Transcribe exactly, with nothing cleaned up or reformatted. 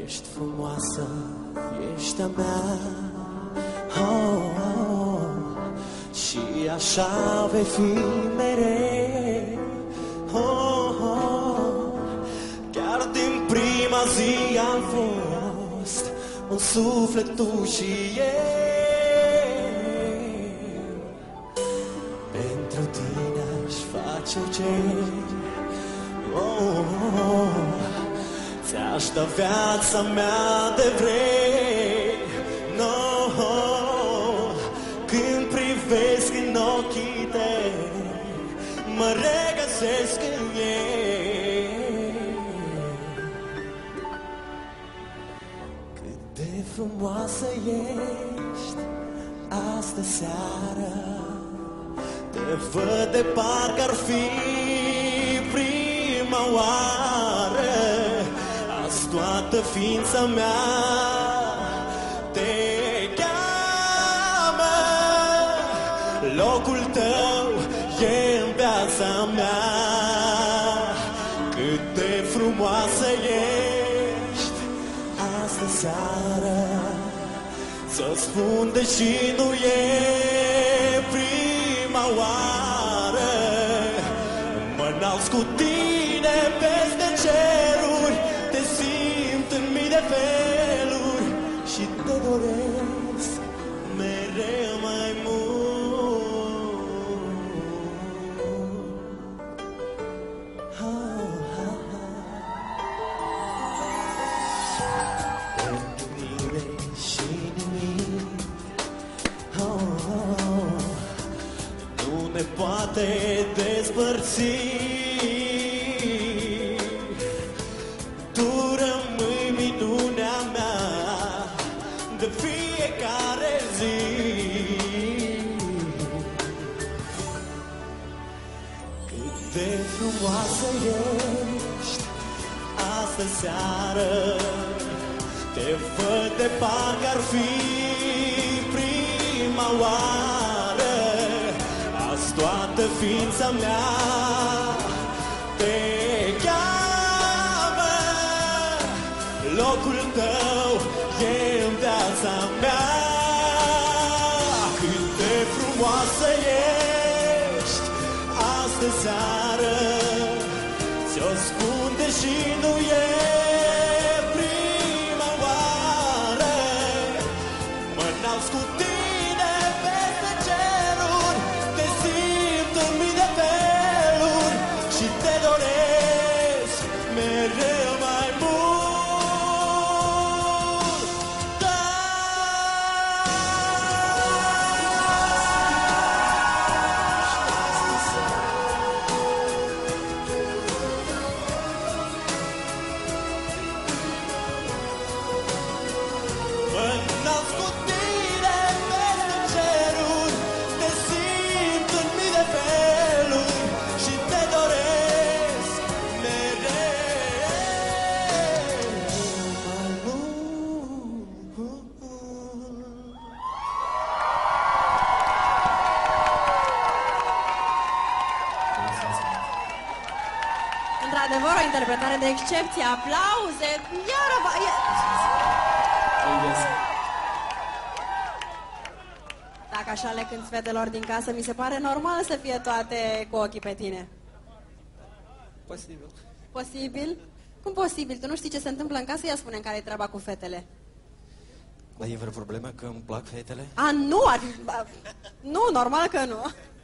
Ești frumoasă, ești a mea, oh, oh, și așa vei fi mereu, oh, oh, chiar din prima zi am fost un suflet tu și eu. Pentru tine aș face orice, oh, oh, ți-aș da viața mea de vrei, no, când privesc în ochii tăi, mă regăsesc în ei. Cât de frumoasă ești astă seară, te văd de parcă ar fi prima oară. Toată ființa mea te cheamă, locul tău e în viața mea. Cât de frumoasă ești astă seară, să spun deși nu e prima oară. Mă înalț cu tine peste ceruri, te simt în mii de feluri și te doresc mereu mai mult. Oh, oh, oh. Pentru mine și nimic, oh, oh, nu ne poate despărți. De fiecare zi, cât de frumoasă ești astă seară, te văd de parcă ar fi prima oară. Azi toată ființa mea te cheamă, locul tău e în viața mea. Cât de frumoasă ești astă seară, ți-o spun deși nu e prima oară. Mă înalț cu tine peste ceruri, te simt în mii de feluri și te doresc mereu mai mult. Într-adevăr, o interpretare de excepție, aplauze, iară va... Dacă așa le cânti fetelor din casă, mi se pare normal să fie toate cu ochii pe tine. Posibil. Posibil? Cum posibil? Tu nu știi ce se întâmplă în casă? Ia spune-mi care-i treaba cu fetele. Dar e vreo problemă că îmi plac fetele? A, nu, ar fi... Nu, normal că nu.